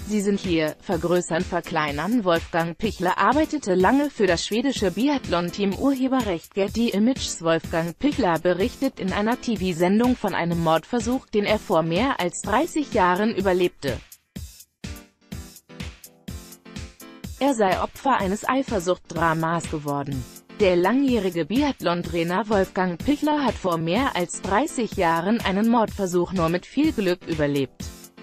Sie sind hier, vergrößern, verkleinern. Wolfgang Pichler arbeitete lange für das schwedische Biathlon-Team. Urheberrecht Getty Images. Wolfgang Pichler berichtet in einer TV-Sendung von einem Mordversuch, den er vor mehr als 30 Jahren überlebte. Er sei Opfer eines Eifersuchtdramas geworden. Der langjährige Biathlon-Trainer Wolfgang Pichler hat vor mehr als 30 Jahren einen Mordversuch nur mit viel Glück überlebt.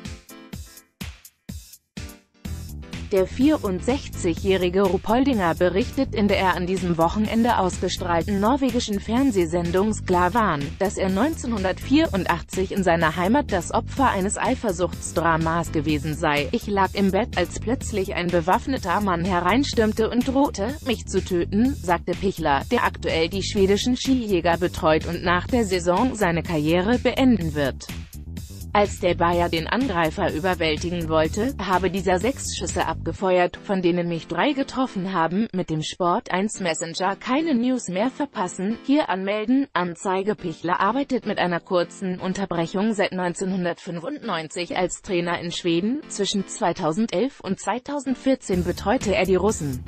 Der 64-jährige Ruhpoldinger berichtet in der an diesem Wochenende ausgestrahlten norwegischen Fernsehsendung Sklavaan, dass er 1984 in seiner Heimat das Opfer eines Eifersuchtsdramas gewesen sei. Ich lag im Bett, als plötzlich ein bewaffneter Mann hereinstürmte und drohte, mich zu töten, sagte Pichler, der aktuell die schwedischen Skijäger betreut und nach der Saison seine Karriere beenden wird. Als der Bayer den Angreifer überwältigen wollte, habe dieser 6 Schüsse abgefeuert, von denen mich 3 getroffen haben. Mit dem Sport1 Messenger keine News mehr verpassen, hier anmelden. Anzeige. Pichler arbeitet mit einer kurzen Unterbrechung seit 1995 als Trainer in Schweden. Zwischen 2011 und 2014 betreute er die Russen.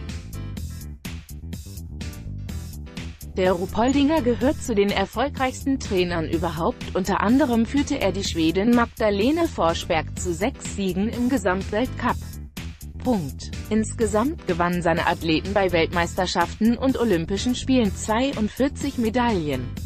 Der Ruhpoldinger gehört zu den erfolgreichsten Trainern überhaupt, unter anderem führte er die Schwedin Magdalena Forsberg zu 6 Siegen im Gesamtweltcup. Insgesamt gewannen seine Athleten bei Weltmeisterschaften und Olympischen Spielen 42 Medaillen.